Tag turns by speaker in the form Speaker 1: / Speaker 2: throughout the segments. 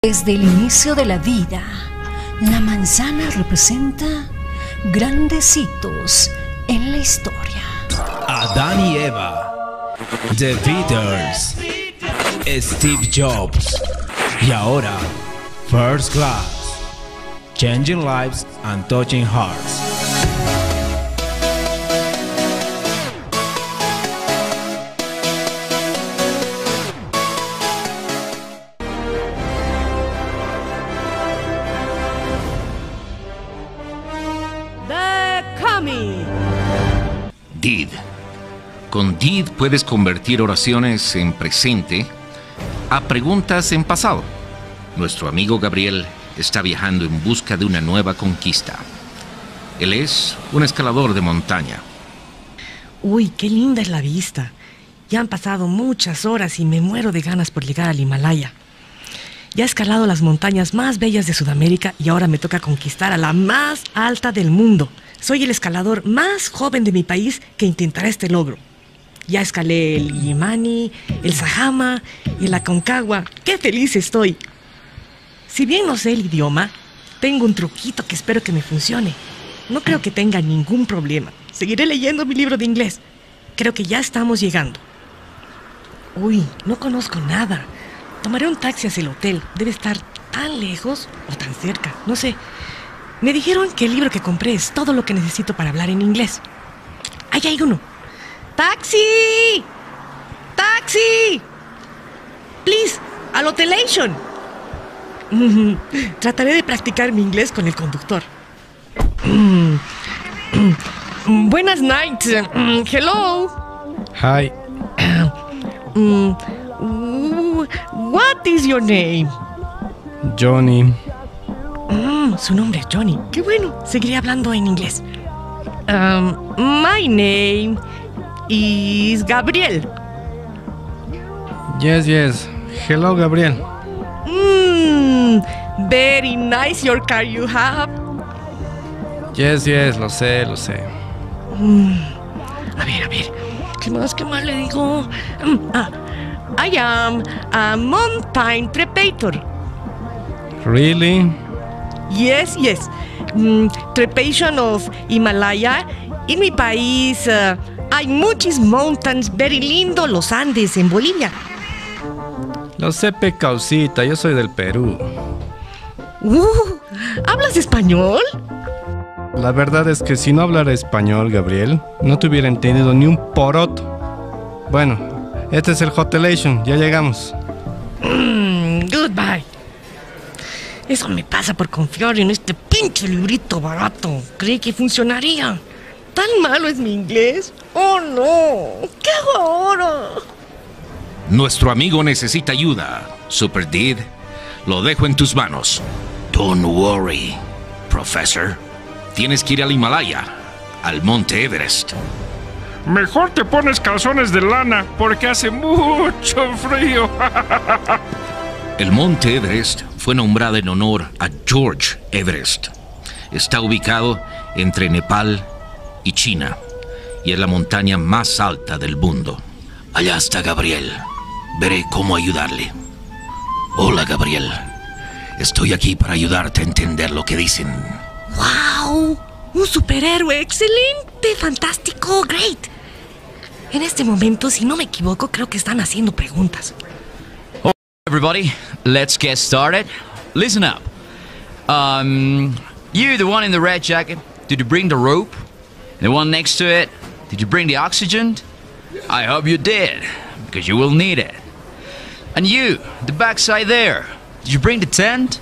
Speaker 1: Desde el inicio de la vida, la manzana representa grandes hitos en la historia.
Speaker 2: Adán y Eva, The Beatles, Steve Jobs y ahora First Class, Changing Lives and Touching Hearts.
Speaker 3: Did. Con did puedes convertir oraciones en presente a preguntas en pasado. Nuestro amigo Gabriel está viajando en busca de una nueva conquista. Él es un escalador de montaña.
Speaker 4: Uy, qué linda es la vista. Ya han pasado muchas horas y me muero de ganas por llegar al Himalaya. Ya he escalado las montañas más bellas de Sudamérica y ahora me toca conquistar a la más alta del mundo. Soy el escalador más joven de mi país que intentará este logro. Ya escalé el Illimani, el Sajama y el Aconcagua. ¡Qué feliz estoy! Si bien no sé el idioma, tengo un truquito que espero que me funcione. No creo que tenga ningún problema. Seguiré leyendo mi libro de inglés. Creo que ya estamos llegando. Uy, no conozco nada. Tomaré un taxi hacia el hotel. Debe estar tan lejos o tan cerca, no sé. Me dijeron que el libro que compré es todo lo que necesito para hablar en inglés. ¡Ahí hay uno! ¡Taxi! ¡Taxi! ¡Please! ¡Al hotelation! Trataré de practicar mi inglés con el conductor. Buenas nights. Hello.
Speaker 5: Hi.
Speaker 4: What is your name?
Speaker 5: Johnny.
Speaker 4: Su nombre es Johnny. Qué bueno. Seguiré hablando en inglés. My name is Gabriel.
Speaker 5: Yes. Hello, Gabriel.
Speaker 4: Very nice your car you have.
Speaker 5: Yes, lo sé.
Speaker 4: A ver. ¿Qué más le digo? I am a mountain trepator.
Speaker 5: Really?
Speaker 4: Yes. Trepation of Himalaya. En mi país hay muchos mountains very lindo, los Andes en Bolivia.
Speaker 5: Lo sé, Pecausita, yo soy del Perú.
Speaker 4: ¿Hablas español?
Speaker 5: La verdad es que si no hablara español, Gabriel, no te hubiera entendido ni un poroto. Bueno, este es el hotelation, ya llegamos.
Speaker 4: Goodbye. Eso me pasa por confiar en este pinche librito barato. Creí que funcionaría. ¿Tan malo es mi inglés? ¡Oh, no! ¿Qué hago ahora?
Speaker 3: Nuestro amigo necesita ayuda. Super Did, lo dejo en tus manos. Don't worry, Professor. Tienes que ir al Himalaya, al Monte Everest.
Speaker 6: Mejor te pones calzones de lana porque hace mucho frío.
Speaker 3: El Monte Everest fue nombrado en honor a George Everest. Está ubicado entre Nepal y China y es la montaña más alta del mundo. Allá está Gabriel. Veré cómo ayudarle. Hola, Gabriel. Estoy aquí para ayudarte a entender lo que dicen.
Speaker 4: ¡Wow! ¡Un superhéroe! ¡Excelente! ¡Fantástico! ¡Great! En este momento, si no me equivoco, creo que están haciendo preguntas.
Speaker 7: Everybody, let's get started. Listen up. You, the one in the red jacket, did you bring the rope? The one next to it, did you bring the oxygen? I hope you did, because you will need it. And you, the backside there, did you bring the tent?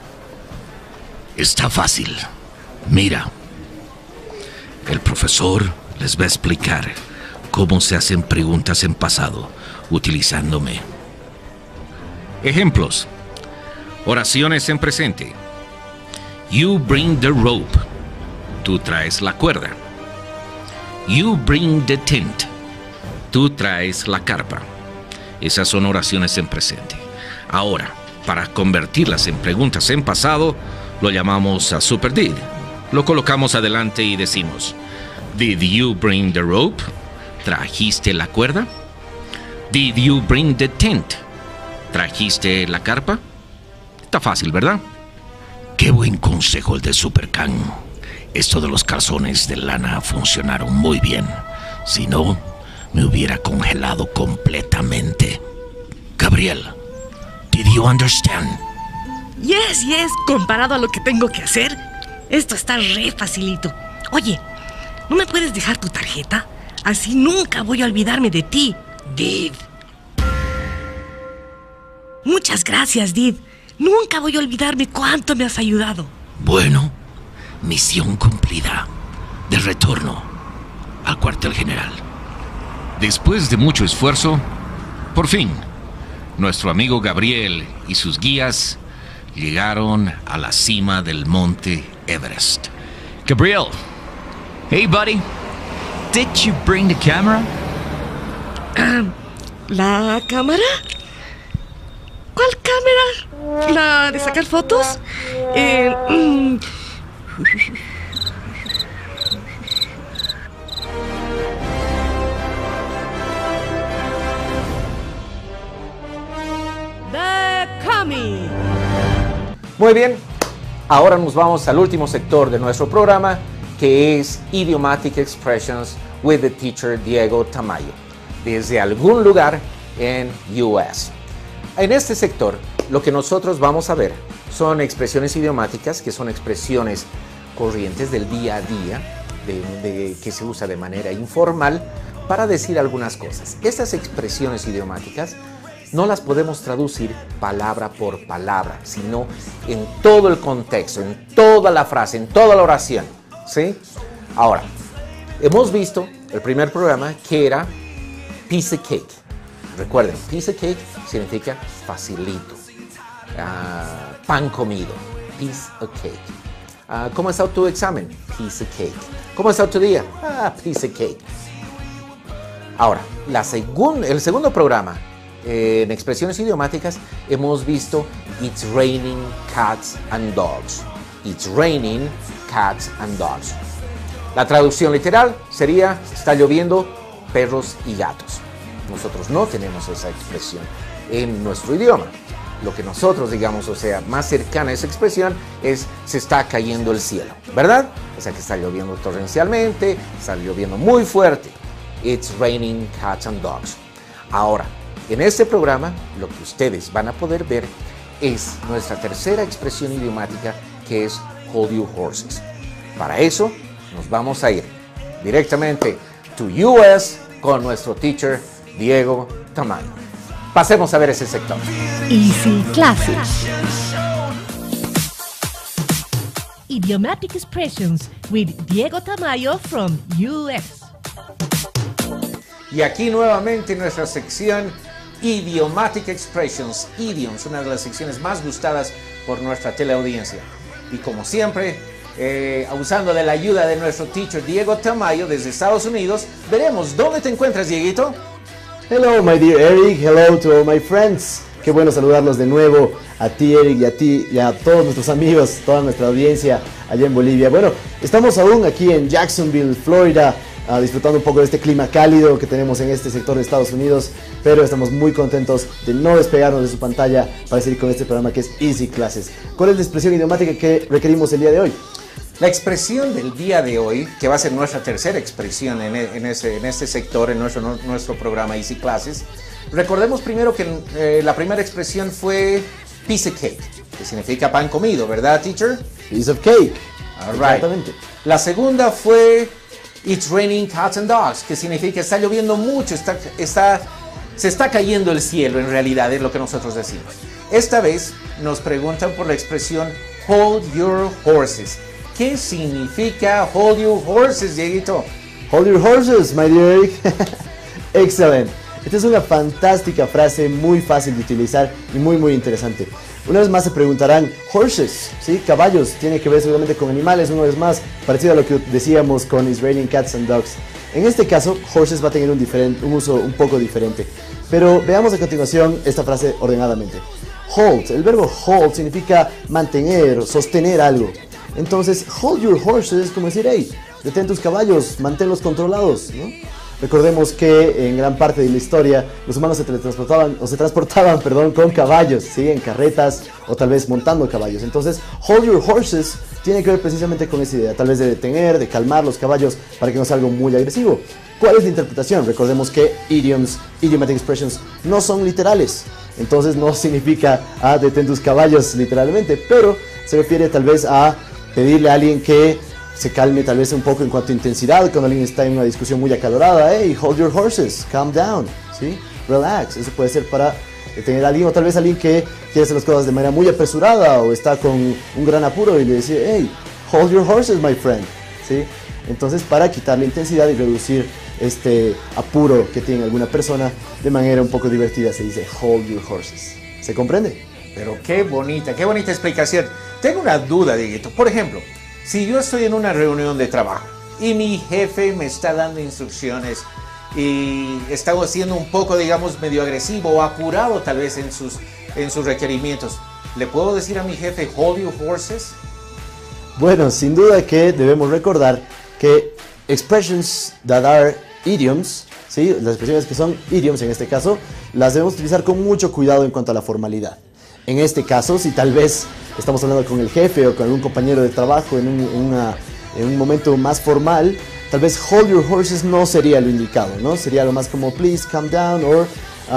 Speaker 3: Está fácil. Mira. El profesor les va a explicar cómo se hacen preguntas en pasado utilizándome. Ejemplos. Oraciones en presente. You bring the rope. Tú traes la cuerda. You bring the tent. Tú traes la carpa. Esas son oraciones en presente. Ahora, para convertirlas en preguntas en pasado, lo llamamos a Super Did. Lo colocamos adelante y decimos: Did you bring the rope? ¿Trajiste la cuerda? Did you bring the tent? ¿Trajiste la carpa? Está fácil, ¿verdad? Qué buen consejo el de Supercan. Esto de los calzones de lana funcionaron muy bien. Si no, me hubiera congelado completamente. Gabriel, did you understand?
Speaker 4: Yes. Comparado a lo que tengo que hacer, esto está re facilito. Oye, ¿no me puedes dejar tu tarjeta? Así nunca voy a olvidarme de ti, Did. Muchas gracias, Did. Nunca voy a olvidarme cuánto me has ayudado.
Speaker 3: Bueno, misión cumplida. De retorno al cuartel general. Después de mucho esfuerzo, por fin, nuestro amigo Gabriel y sus guías llegaron a la cima del monte Everest.
Speaker 7: Gabriel, hey buddy, did you bring the camera?
Speaker 4: ¿La cámara? ¿Cuál cámara? ¿La de sacar fotos? The Comic.
Speaker 8: Muy bien, ahora nos vamos al último sector de nuestro programa, que es Idiomatic Expressions with the Teacher Diego Tamayo, desde algún lugar en US. En este sector, lo que nosotros vamos a ver son expresiones idiomáticas, que son expresiones corrientes del día a día, que se usa de manera informal para decir algunas cosas. Estas expresiones idiomáticas no las podemos traducir palabra por palabra, sino en todo el contexto, en toda la frase, en toda la oración, ¿sí? Ahora, hemos visto el primer programa que era piece of cake. Recuerden, piece of cake significa facilito, pan comido, piece of cake. ¿Cómo está tu examen? Piece of cake. ¿Cómo está tu día? Piece of cake. Ahora, el segundo programa en expresiones idiomáticas hemos visto It's raining cats and dogs. It's raining cats and dogs. La traducción literal sería está lloviendo perros y gatos. Nosotros no tenemos esa expresión en nuestro idioma. Lo que nosotros digamos, o sea, más cercana a esa expresión es se está cayendo el cielo, ¿verdad? O sea que está lloviendo torrencialmente, está lloviendo muy fuerte. It's raining cats and dogs. Ahora, en este programa, lo que ustedes van a poder ver es nuestra tercera expresión idiomática, que es hold your horses. Para eso, nos vamos a ir directamente to US con nuestro teacher Diego Tamayo. Pasemos a ver ese sector.
Speaker 1: Easy Classics. Idiomatic Expressions with Diego Tamayo from US.
Speaker 8: Y aquí nuevamente nuestra sección Idiomatic Expressions, Idioms, una de las secciones más gustadas por nuestra teleaudiencia. Y como siempre, usando de la ayuda de nuestro teacher Diego Tamayo desde Estados Unidos, veremos dónde te encuentras, Dieguito.
Speaker 9: Hello, my dear Eric. Hello to all my friends. Qué bueno saludarlos de nuevo a ti, Eric, y a ti y a todos nuestros amigos, toda nuestra audiencia allá en Bolivia. Bueno, estamos aún aquí en Jacksonville, Florida, disfrutando un poco de este clima cálido que tenemos en este sector de Estados Unidos, pero estamos muy contentos de no despegarnos de su pantalla para seguir con este programa que es Easy Classes. ¿Cuál es la expresión idiomática que requerimos el día de hoy?
Speaker 8: La expresión del día de hoy, que va a ser nuestra tercera expresión en este sector, en nuestro programa Easy Classes, recordemos primero que la primera expresión fue piece of cake, que significa pan comido, ¿verdad, teacher?
Speaker 9: Piece of cake.
Speaker 8: All right. Exactamente. La segunda fue It's raining cats and dogs, que significa está lloviendo mucho, se está cayendo el cielo, en realidad es lo que nosotros decimos. Esta vez nos preguntan por la expresión hold your horses. ¿Qué significa hold your horses, Dieguito?
Speaker 9: Hold your horses, my dear Eric. Excelente. Esta es una fantástica frase, muy fácil de utilizar y muy interesante. Una vez más se preguntarán, horses, ¿sí? Caballos, tiene que ver seguramente con animales, una vez más, parecido a lo que decíamos con It's raining cats and dogs. En este caso, horses va a tener un uso un poco diferente. Pero veamos a continuación esta frase ordenadamente. Hold, el verbo hold significa mantener, sostener algo. Entonces, hold your horses es como decir, hey, detén tus caballos, manténlos controlados, ¿no? Recordemos que en gran parte de la historia los humanos se transportaban con caballos, ¿sí? En carretas o tal vez montando caballos. Entonces, hold your horses tiene que ver precisamente con esa idea, tal vez de detener, de calmar los caballos para que no sea algo muy agresivo. ¿Cuál es la interpretación? Recordemos que idiomatic expressions no son literales. Entonces no significa detén tus caballos literalmente, pero se refiere tal vez a pedirle a alguien que se calme tal vez un poco en cuanto a intensidad, cuando alguien está en una discusión muy acalorada. Hey, hold your horses, calm down, ¿sí? Relax. Eso puede ser para detener a alguien, o tal vez alguien que quiere hacer las cosas de manera muy apresurada o está con un gran apuro y le dice, hey, hold your horses, my friend, ¿sí? Entonces, para quitar la intensidad y reducir este apuro que tiene alguna persona de manera un poco divertida, se dice hold your horses. ¿Se comprende?
Speaker 8: Pero qué bonita explicación. Tengo una duda, Dieguito. Por ejemplo, si yo estoy en una reunión de trabajo y mi jefe me está dando instrucciones y está siendo un poco, digamos, medio agresivo o apurado tal vez en sus requerimientos, ¿le puedo decir a mi jefe hold your horses?
Speaker 9: Bueno, sin duda que debemos recordar que expressions that are idioms, ¿sí? Las expresiones que son idioms en este caso, las debemos utilizar con mucho cuidado en cuanto a la formalidad. En este caso, si tal vez estamos hablando con el jefe o con algún compañero de trabajo en un momento más formal, tal vez hold your horses no sería lo indicado, ¿no? Sería lo más como please calm down or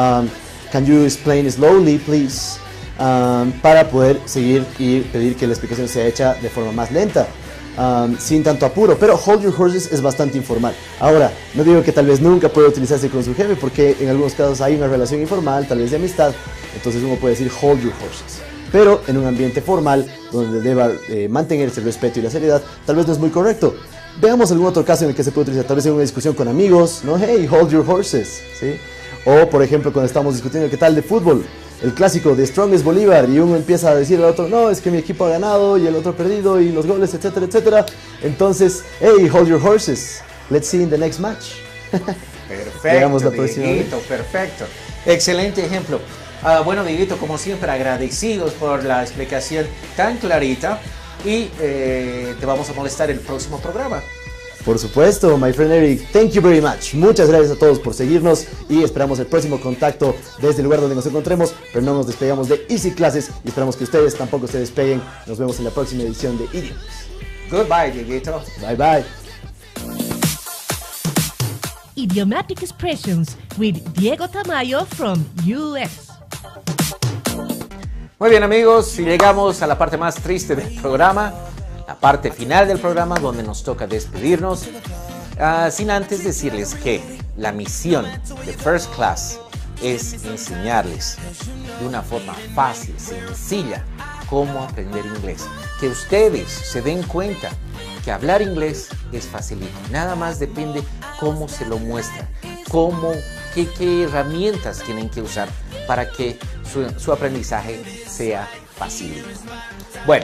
Speaker 9: can you explain slowly please, para poder seguir y pedir que la explicación sea hecha de forma más lenta. Sin tanto apuro, pero hold your horses es bastante informal. Ahora, no digo que tal vez nunca pueda utilizarse con su jefe, porque en algunos casos hay una relación informal, tal vez de amistad, entonces uno puede decir hold your horses. Pero en un ambiente formal, donde deba mantenerse el respeto y la seriedad, tal vez no es muy correcto. Veamos algún otro caso en el que se puede utilizar, tal vez en una discusión con amigos, ¿no? Hey, hold your horses, ¿sí? O por ejemplo cuando estamos discutiendo qué tal de fútbol, el clásico de Strongest Bolívar, y uno empieza a decir al otro, no, es que mi equipo ha ganado y el otro ha perdido y los goles, etcétera, etcétera. Entonces, hey, hold your horses, let's see in the next match.
Speaker 8: Perfecto, Dieguito, perfecto. Excelente ejemplo. Bueno, Dieguito, como siempre, agradecidos por la explicación tan clarita y te vamos a molestar el próximo programa.
Speaker 9: Por supuesto, my friend Eric, thank you very much. Muchas gracias a todos por seguirnos y esperamos el próximo contacto desde el lugar donde nos encontremos, pero no nos despegamos de Easy Classes y esperamos que ustedes tampoco se despeguen. Nos vemos en la próxima edición de Idioms.
Speaker 8: Goodbye, Dieguito.
Speaker 9: Bye bye.
Speaker 10: Idiomatic Expressions with Diego Tamayo from US.
Speaker 8: Muy bien, amigos, y llegamos a la parte más triste del programa, la parte final del programa donde nos toca despedirnos, sin antes decirles que la misión de First Class es enseñarles de una forma fácil, sencilla, cómo aprender inglés. Que ustedes se den cuenta que hablar inglés es facilito, nada más depende cómo se lo muestra, qué herramientas tienen que usar para que su aprendizaje sea facilito. Bueno,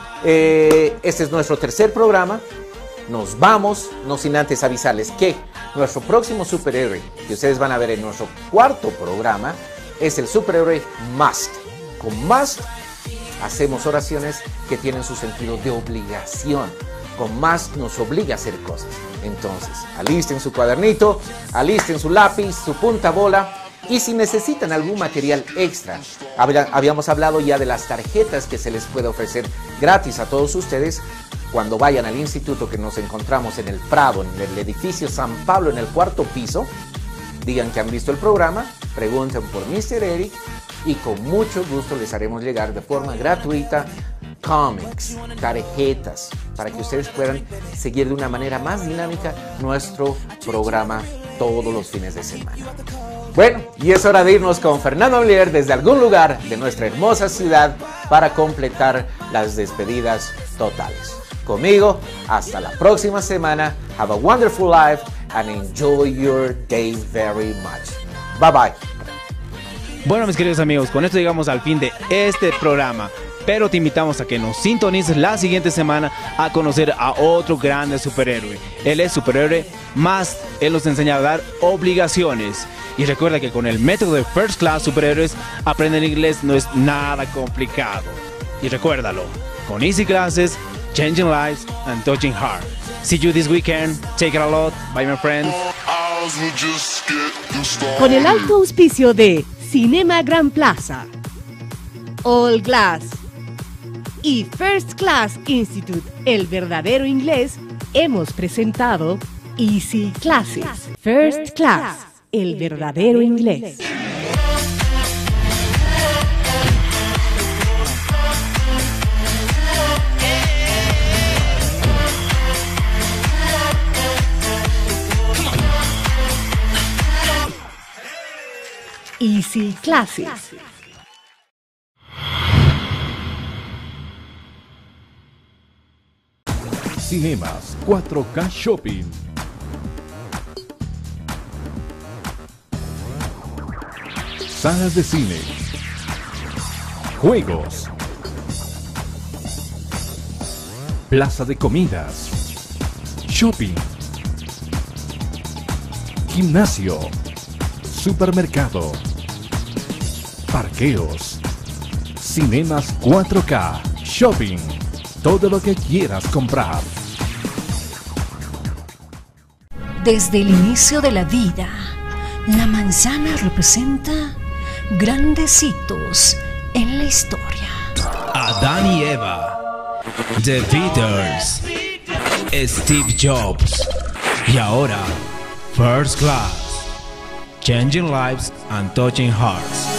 Speaker 8: este es nuestro tercer programa. Nos vamos, no sin antes avisarles que nuestro próximo superhéroe que ustedes van a ver en nuestro cuarto programa es el superhéroe Must. Con Must hacemos oraciones que tienen su sentido de obligación. Con Must nos obliga a hacer cosas. Entonces, alisten su cuadernito, alisten su lápiz, su punta bola. Y si necesitan algún material extra, habíamos hablado ya de las tarjetas que se les puede ofrecer gratis a todos ustedes cuando vayan al instituto, que nos encontramos en el Prado, en el edificio San Pablo, en el cuarto piso. Digan que han visto el programa, pregunten por Mr. Eric y con mucho gusto les haremos llegar de forma gratuita cómics, tarjetas, para que ustedes puedan seguir de una manera más dinámica nuestro programa todos los fines de semana. Bueno, y es hora de irnos con Fernando Oliver desde algún lugar de nuestra hermosa ciudad para completar las despedidas totales. Conmigo, hasta la próxima semana. Have a wonderful life and enjoy your day very much. Bye bye.
Speaker 2: Bueno, mis queridos amigos, con esto llegamos al fin de este programa. Pero te invitamos a que nos sintonices la siguiente semana a conocer a otro grande superhéroe. Él es superhéroe Must. Él nos enseña a dar obligaciones. Y recuerda que con el método de First Class Superhéroes, aprender inglés no es nada complicado. Y recuérdalo, con Easy Classes, changing lives and touching hearts. See you this weekend. Take it a lot. Bye, my friends.
Speaker 10: Con el alto auspicio de Cinema Gran Plaza, All Glass y First Class Institute, el verdadero inglés, hemos presentado Easy Classes. First Class, el verdadero inglés. Easy Classes.
Speaker 11: Cinemas 4K Shopping. Salas de cine. Juegos. Plaza de comidas. Shopping. Gimnasio. Supermercado. Parqueos. Cinemas 4K Shopping. Todo lo que quieras comprar.
Speaker 1: Desde el inicio de la vida, la manzana representa grandes hitos en la historia.
Speaker 12: Adán y Eva, The Beatles, Steve Jobs y ahora First Class, Changing Lives and Touching Hearts.